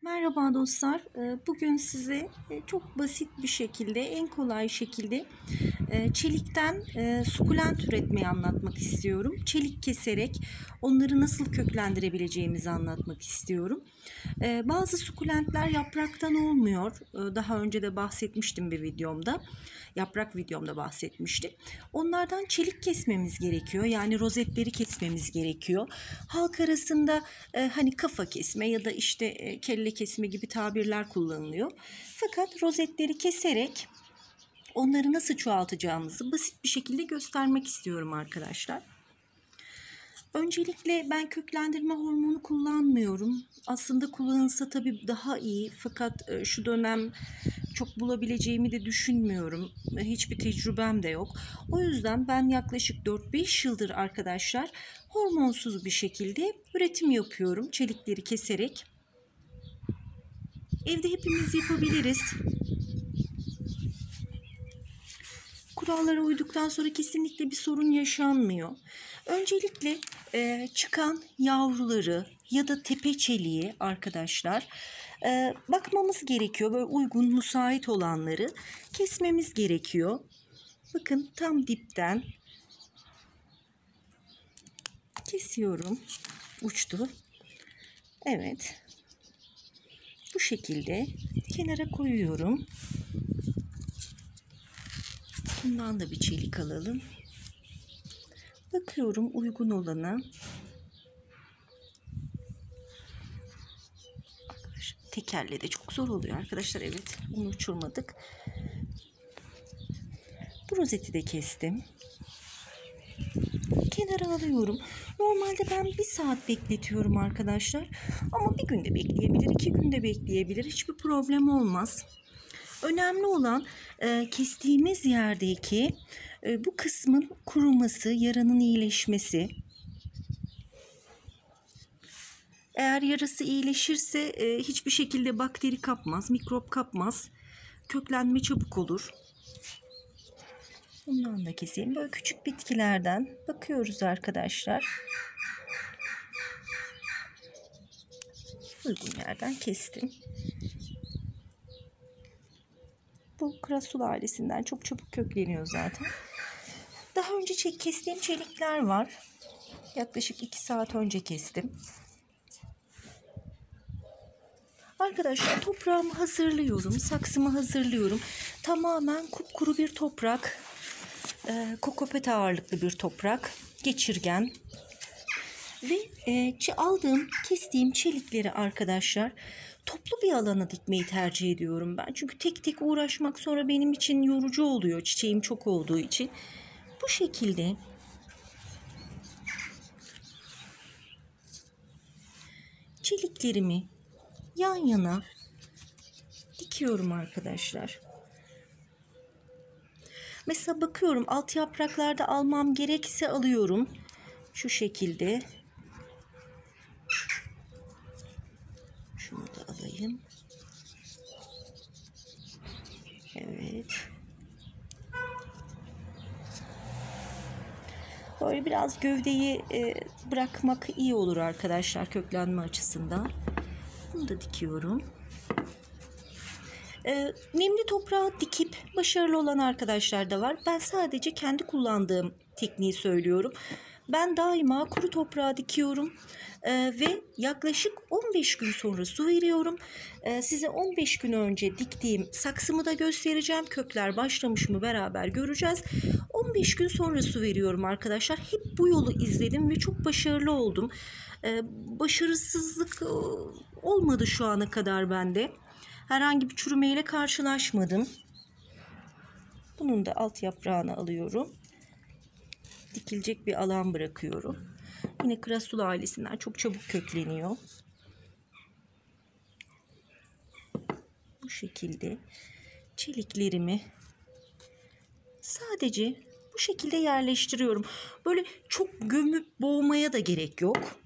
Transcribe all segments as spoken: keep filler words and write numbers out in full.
Merhaba dostlar. Ee, Bugün size e, çok basit bir şekilde, en kolay şekilde e, çelikten e, sukulent üretmeyi anlatmak istiyorum. Çelik keserek onları nasıl köklendirebileceğimizi anlatmak istiyorum. E, Bazı sukulentler yapraktan olmuyor. E, Daha önce de bahsetmiştim bir videomda. Yaprak videomda bahsetmiştim. Onlardan çelik kesmemiz gerekiyor. Yani rozetleri kesmemiz gerekiyor. Halk arasında e, hani kafa kesme ya da işte e, kelle kesme gibi tabirler kullanılıyor. Fakat rozetleri keserek onları nasıl çoğaltacağımızı basit bir şekilde göstermek istiyorum arkadaşlar. Öncelikle ben köklendirme hormonu kullanmıyorum. Aslında kullanılsa tabii daha iyi. Fakat e, şu dönem çok bulabileceğimi de düşünmüyorum. Hiçbir tecrübem de yok. O yüzden ben yaklaşık dört beş yıldır arkadaşlar hormonsuz bir şekilde üretim yapıyorum. Çelikleri keserek. Evde hepimiz yapabiliriz. Kurallara uyduktan sonra kesinlikle bir sorun yaşanmıyor. Öncelikle e, çıkan yavruları ya da tepe çeliği arkadaşlar e, bakmamız gerekiyor. Böyle uygun, müsait olanları kesmemiz gerekiyor. Bakın tam dipten kesiyorum. Uçtu. Evet. Bu şekilde kenara koyuyorum. Bundan da bir çelik alalım. Bakıyorum uygun olana. Tekerle de çok zor oluyor arkadaşlar. Evet, onu uçurmadık. Bu rozeti de kestim. Kenara alıyorum. Normalde ben bir saat bekletiyorum arkadaşlar. Ama bir günde bekleyebilir, iki günde bekleyebilir. Hiçbir problem olmaz. Önemli olan e, kestiğimiz yerdeki e, bu kısmın kuruması, yaranın iyileşmesi. Eğer yarası iyileşirse e, hiçbir şekilde bakteri kapmaz, mikrop kapmaz. Köklenme çabuk olur. Bundan da keseyim. Böyle küçük bitkilerden bakıyoruz arkadaşlar. Uygun yerden kestim. Bu Krasul ailesinden çok çabuk kökleniyor zaten. Daha önce çek kestiğim çelikler var. Yaklaşık iki saat önce kestim. Arkadaşlar toprağımı hazırlıyorum. Saksımı hazırlıyorum. Tamamen kupkuru bir toprak. E, kokopet ağırlıklı bir toprak. Geçirgen. Ve e, aldığım, kestiğim çelikleri arkadaşlar toplu bir alana dikmeyi tercih ediyorum ben. Çünkü tek tek uğraşmak sonra benim için yorucu oluyor. Çiçeğim çok olduğu için. Bu şekilde çeliklerimi yan yana dikiyorum arkadaşlar. Mesela bakıyorum alt yapraklarda almam gerekse alıyorum. Şu şekilde. Şunu da alayım. Evet. Böyle biraz gövdeyi e, bırakmak iyi olur arkadaşlar köklenme açısından. Bunu da dikiyorum. E, nemli toprağa dikip başarılı olan arkadaşlar da var. Ben sadece kendi kullandığım tekniği söylüyorum. Ben daima kuru toprağa dikiyorum e, ve yaklaşık on beş gün sonra su veriyorum. E, size on beş gün önce diktiğim saksımı da göstereceğim. Kökler başlamış mı beraber göreceğiz. on beş gün sonra su veriyorum arkadaşlar. Hep bu yolu izledim ve çok başarılı oldum. E, başarısızlık e, olmadı şu ana kadar bende. Herhangi bir çürümeyle karşılaşmadım. Bunun da alt yaprağını alıyorum. Dikilecek bir alan bırakıyorum. Yine Krasul ailesinden çok çabuk kökleniyor. Bu şekilde çeliklerimi sadece bu şekilde yerleştiriyorum. Böyle çok gömüp boğmaya da gerek yok.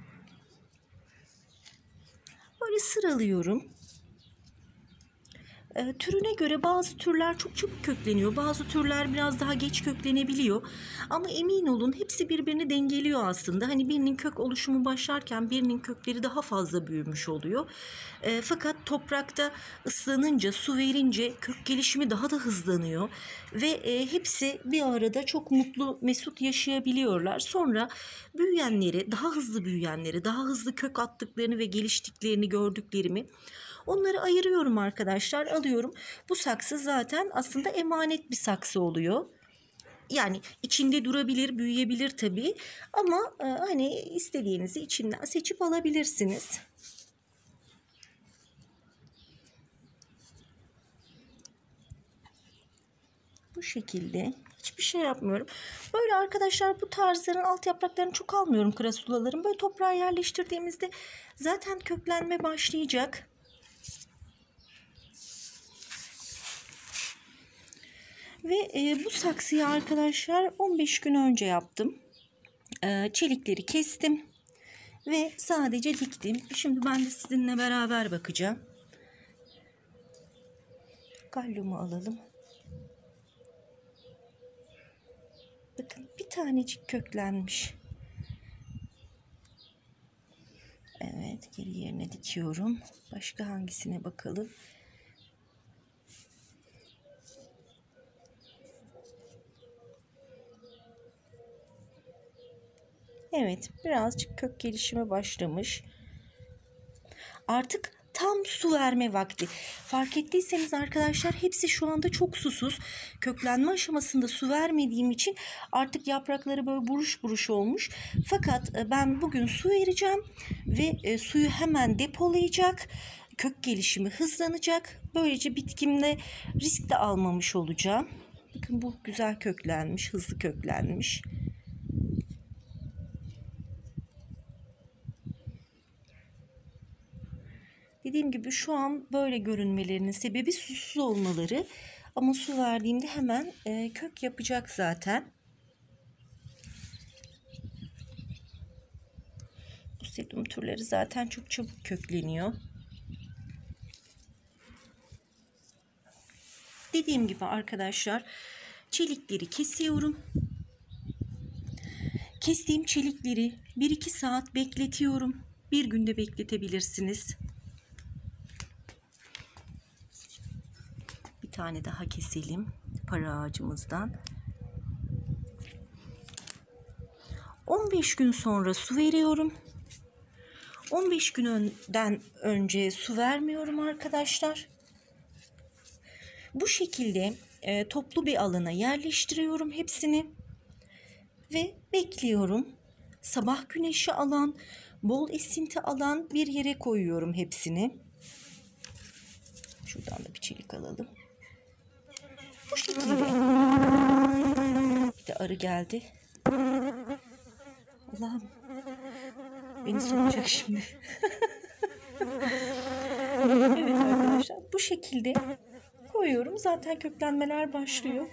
Böyle sıralıyorum. E, türüne göre bazı türler çok çabuk kökleniyor. Bazı türler biraz daha geç köklenebiliyor. Ama emin olun hepsi birbirini dengeliyor aslında. Hani birinin kök oluşumu başlarken birinin kökleri daha fazla büyümüş oluyor. E, fakat toprakta ıslanınca, su verince kök gelişimi daha da hızlanıyor. Ve e, hepsi bir arada çok mutlu, mesut yaşayabiliyorlar. Sonra büyüyenleri, daha hızlı büyüyenleri, daha hızlı kök attıklarını ve geliştiklerini gördüklerimi onları ayırıyorum arkadaşlar, alıyorum. Bu saksı zaten aslında emanet bir saksı oluyor. Yani içinde durabilir, büyüyebilir tabii. Ama e, hani istediğinizi içinden seçip alabilirsiniz. Bu şekilde hiçbir şey yapmıyorum. Böyle arkadaşlar bu tarzların alt yapraklarını çok almıyorum krasulaların. Böyle toprağa yerleştirdiğimizde zaten köklenme başlayacak. Ve e, bu saksıyı arkadaşlar on beş gün önce yaptım. E, çelikleri kestim ve sadece diktim. Şimdi ben de sizinle beraber bakacağım. Gallumu alalım. Bakın bir tanecik köklenmiş. Evet, geri yerine dikiyorum. Başka hangisine bakalım? Evet, birazcık kök gelişimi başlamış. Artık tam su verme vakti. Fark ettiyseniz arkadaşlar hepsi şu anda çok susuz. Köklenme aşamasında su vermediğim için artık yaprakları böyle buruş buruş olmuş. Fakat ben bugün su vereceğim ve suyu hemen depolayacak. Kök gelişimi hızlanacak. Böylece bitkimde risk de almamış olacağım. Bakın bu güzel köklenmiş, hızlı köklenmiş. Dediğim gibi şu an böyle görünmelerinin sebebi susuz olmaları. Ama su verdiğimde hemen e, kök yapacak zaten. Bu sedum türleri zaten çok çabuk kökleniyor. Dediğim gibi arkadaşlar çelikleri kesiyorum. Kestiğim çelikleri bir iki saat bekletiyorum. Bir günde bekletebilirsiniz. Bir tane daha keselim para ağacımızdan. on beş gün sonra su veriyorum. on beş günden önce su vermiyorum arkadaşlar. Bu şekilde e, toplu bir alana yerleştiriyorum hepsini ve bekliyorum. Sabah güneşi alan, bol esinti alan bir yere koyuyorum hepsini. Şuradan da bir çelik alalım. Bu şekilde. Bir de arı geldi. Allah'ım. Beni sokacak şimdi. Evet arkadaşlar. Bu şekilde koyuyorum. Zaten köklenmeler başlıyor.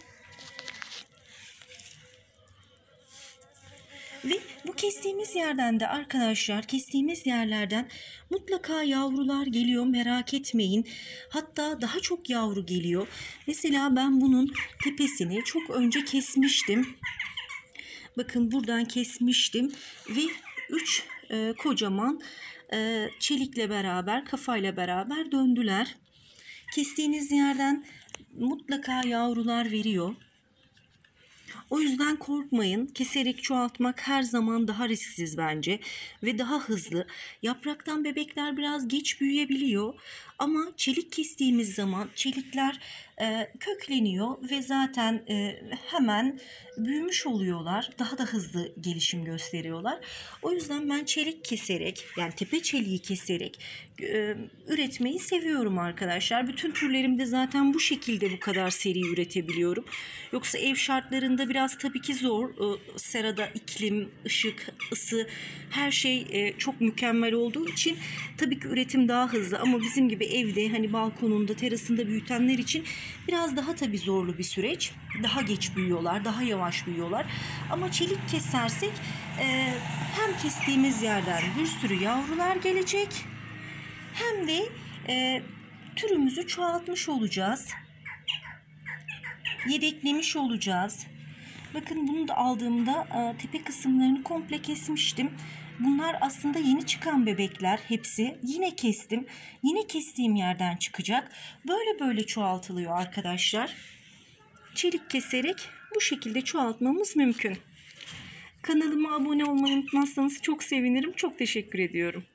Ve bu kestiğimiz yerden de arkadaşlar kestiğimiz yerlerden mutlaka yavrular geliyor, merak etmeyin. Hatta daha çok yavru geliyor. Mesela ben bunun tepesini çok önce kesmiştim. Bakın buradan kesmiştim ve üç e, kocaman e, çelikle beraber, kafayla beraber döndüler. Kestiğiniz yerden mutlaka yavrular veriyor. O yüzden korkmayın. Keserek çoğaltmak her zaman daha risksiz bence ve daha hızlı. Yapraktan bebekler biraz geç büyüyebiliyor ama çelik kestiğimiz zaman çelikler e, kökleniyor ve zaten e, hemen büyümüş oluyorlar. Daha da hızlı gelişim gösteriyorlar. O yüzden ben çelik keserek, yani tepe çeliği keserek e, üretmeyi seviyorum arkadaşlar. Bütün türlerimde zaten bu şekilde bu kadar seri üretebiliyorum. Yoksa ev şartlarında biraz tabii ki zor. E, serada iklim, ışık, ısı her şey e, çok mükemmel olduğu için tabii ki üretim daha hızlı ama bizim gibi evde hani balkonunda, terasında büyütenler için biraz daha tabii zorlu bir süreç. Daha geç büyüyorlar, daha yavaş büyüyorlar. Ama çelik kesersek e, hem kestiğimiz yerden bir sürü yavrular gelecek hem de e, türümüzü çoğaltmış olacağız. Yedeklemiş olacağız. Bakın bunu da aldığımda tepe kısımlarını komple kesmiştim. Bunlar aslında yeni çıkan bebekler hepsi. Yine kestim. Yine kestiğim yerden çıkacak. Böyle böyle çoğaltılıyor arkadaşlar. Çelik keserek bu şekilde çoğaltmamız mümkün. Kanalıma abone olmayı unutmazsanız çok sevinirim. Çok teşekkür ediyorum.